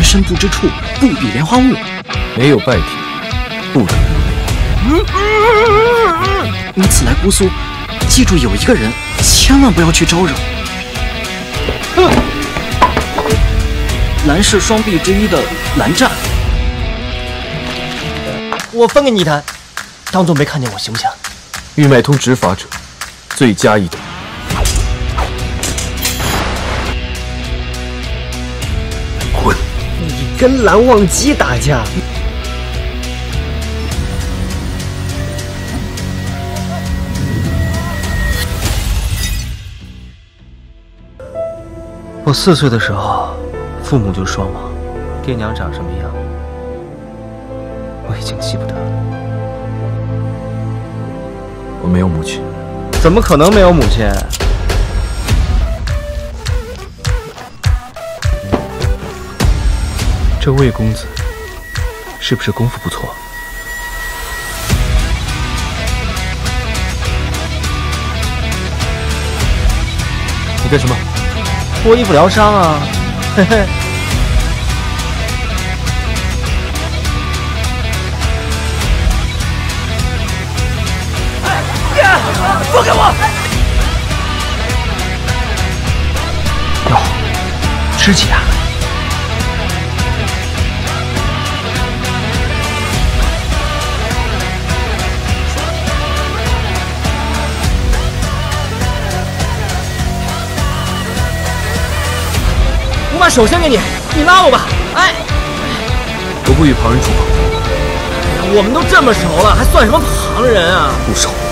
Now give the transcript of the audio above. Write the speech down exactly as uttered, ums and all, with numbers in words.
深不知处，不比莲花坞。 没有败体，不得入内。 你此来姑苏，记住有一个人，千万不要去招惹。蓝氏双臂之一的蓝湛， 我分给你一坛，当做没看见我行不行？ 欲脉通执法者，罪加一等。滚！ 你跟蓝忘机打架？我四岁的时候，父母就双亡，爹娘长什么样，我已经记不得了。 我没有母亲。 怎么可能没有母亲？这魏公子是不是功夫不错？ 你干什么？ 脱衣服疗伤啊！嘿嘿。 放开我！ 哟，知己啊！我把手先给你，你拉我吧。哎， 我不与旁人出口。 我们都这么熟了，还算什么旁人啊？ 住手！